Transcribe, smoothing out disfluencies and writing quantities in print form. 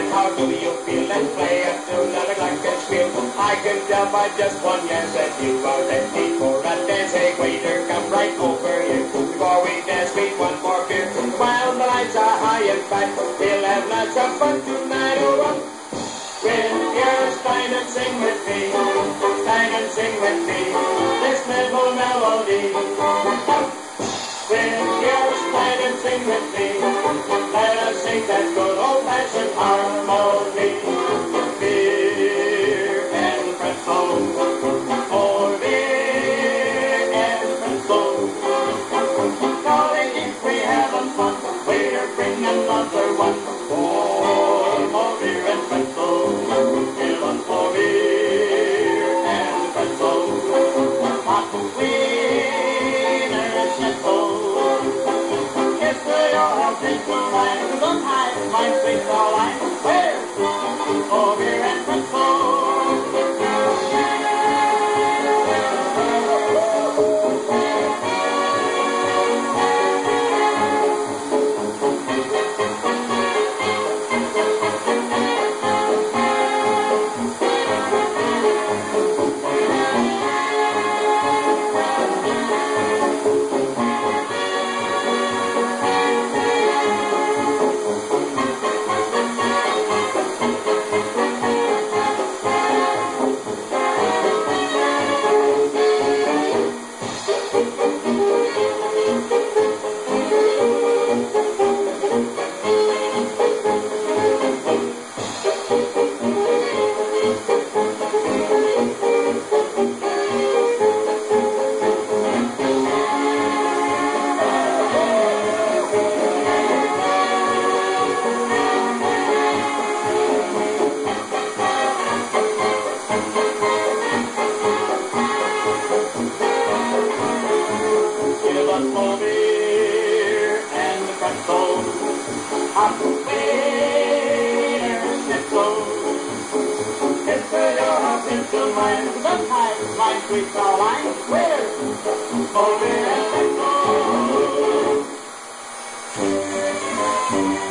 how do you feel? Let's play a tune that like a squeal. I can tell by just one yes that you are ready for a dance. Hey, waiter, come right over here. Before we dance, we want more beer. While the lights are high and bright, we'll have lots of fun tonight. Oh, up with your stein and sing with me. Stein and sing with me. This little melody. With your stein and sing with me. Let us sing that good old-fashioned harmony. Beer and pretzels. Oh, beer and pretzels. Darling, if we having fun, we're bringing another one. More beer and pretzels. Give us more beer and pretzels. Hot wiener schnitzels. Kiss your house into mine. Look high, my sweet Caroline. Where? Oh, beer and pretzels. More beer and pretzels, hot wiener schnitzels. Kiss your heart into mine, sometimes my sweet Caroline. Where? More beer and pretzels.